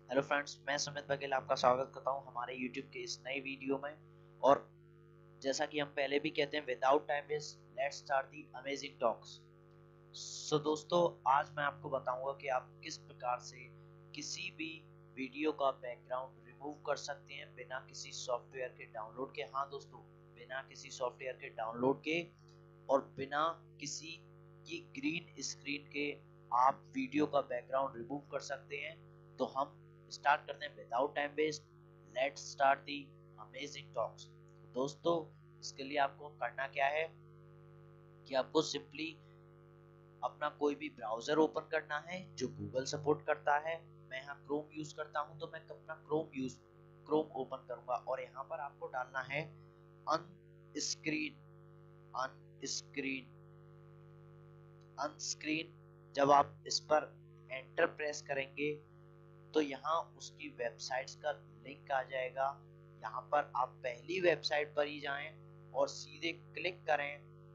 Hello friends, मैं सुमित बघेल आपका स्वागत करता हूं हमारे YouTube के इस नए वीडियो में। और जैसा कि हम पहले भी कहते हैं, without time waste let's start the amazing talks. So दोस्तों, आज मैं आपको बताऊंगा कि आप किस प्रकार से किसी भी वीडियो का बैकग्राउंड रिमूव कर सकते हैं बिना किसी सॉफ्टवेयर के डाउनलोड के। हाँ दोस्तों, बिना किसी सॉफ्टवेयर के डाउनलोड के और बिना किसी की ग्रीन स्क्रीन के आप वीडियो का बैकग्राउंड रिमूव कर सकते हैं। तो हम स्टार्ट करते हैं without time waste. Let's start the amazing talks. दोस्तों, इसके लिए आपको करना क्या है कि आपको सिंपली अपना कोई भी ब्राउजर ओपन करना है जो गूगल सपोर्ट करता है। मैं यहाँ क्रोम यूज करता हूँ, तो मैं अपना क्रोम ओपन करूंगा और यहाँ पर आपको डालना है अनस्क्रीन अनस्क्रीन अनस्क्रीन। जब आप इस पर एंटर प्रेस करेंगे तो यहाँ उसकी वेबसाइट्स का लिंक आ जाएगा। यहाँ पर आप पहली वेबसाइट पर ही जाएं और सीधे क्लिक करें।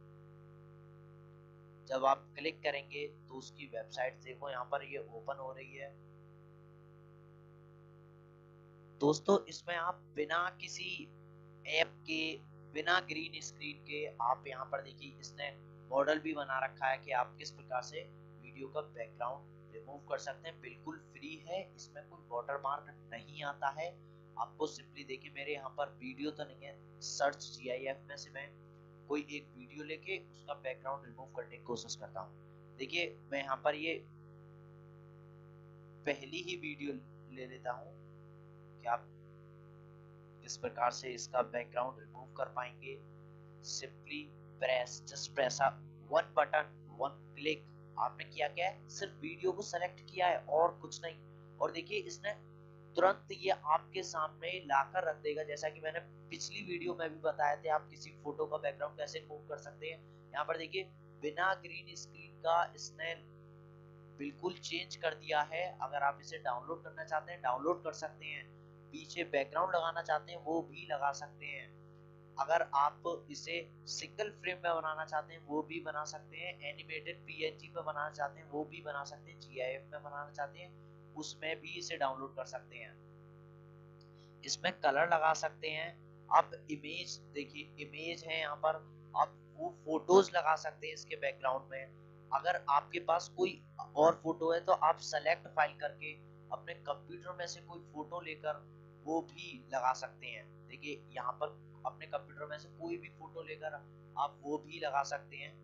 जब आप क्लिक करेंगे तो उसकी वेबसाइट देखो, यहाँ पर ये ओपन हो रही है। दोस्तों, इसमें आप बिना किसी ऐप के, बिना ग्रीन स्क्रीन के, आप यहाँ पर देखिए इसने मॉडल भी बना रखा है कि आप किस प्रकार से वीडियो का बैकग्राउंड रिमूव कर सकते हैं। बिल्कुल फ्री है, इसमें कोई वाटरमार्क नहीं आता है। आपको सिंपली देखिए, मेरे यहाँ पर वीडियो तो नहीं है, सर्च GIF में से मैं कोई एक वीडियो लेके उसका बैकग्राउंड रिमूव करने की कोशिश करता हूँ। देखिए, मैं यहाँ पर ये पहली ही वीडियो ले लेता हूँ कि आप किस प्रकार से इसका बैकग्राउंड रिमूव कर पाएंगे। Simply press one button, one click. आपने किया क्या है, सिर्फ वीडियो को सेलेक्ट किया है और कुछ नहीं। और देखिए, इसने तुरंत ये आपके सामने लाकर रख देगा। जैसा कि मैंने पिछली वीडियो में भी बताया था, आप किसी फोटो का बैकग्राउंड कैसे रिमूव कर सकते हैं। यहाँ पर देखिए, बिना ग्रीन स्क्रीन का इसने बिल्कुल चेंज कर दिया है। अगर आप इसे डाउनलोड करना चाहते हैं, डाउनलोड कर सकते हैं। पीछे बैकग्राउंड लगाना चाहते हैं, वो भी लगा सकते हैं। अगर आप इसे सिंगल फ्रेम में बनाना चाहते हैं, वो भी बना सकते हैं। एनिमेटेड PNG में बनाना चाहते हैं, वो भी बना सकते हैं। GIF में बनाना चाहते हैं, उसमें भी इसे डाउनलोड कर सकते हैं। इसमें कलर लगा सकते हैं। आप इमेज देखिए, इमेज है यहाँ पर, आप वो फोटोज लगा सकते हैं इसके बैकग्राउंड में। अगर आपके पास कोई और फोटो है तो आप सेलेक्ट फाइल करके अपने कंप्यूटर में से कोई फोटो लेकर वो भी लगा सकते हैं। देखिए, यहाँ पर अपने कंप्यूटर में से कोई भी फोटो लेकर आप वो भी लगा सकते हैं।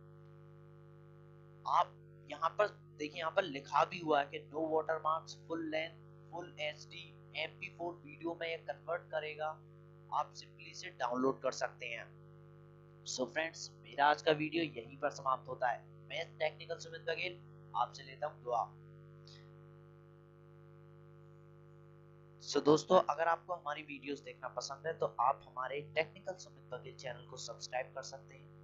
आप यहाँ पर देखिए, यहाँ पर लिखा भी हुआ है कि no watermarks, full length, full HD, MP4 video में ये कन्वर्ट करेगा। आप सिंपली इसे डाउनलोड कर सकते हैं। सो फ्रेंड्स, मेरा आज का वीडियो यहीं पर समाप्त होता है। मैं टेक्निकल सुमित बघेल आपसे लेता हूँ दुआ। सो दोस्तों, अगर आपको हमारी वीडियोस देखना पसंद है तो आप हमारे टेक्निकल सुमित बघेल चैनल को सब्सक्राइब कर सकते हैं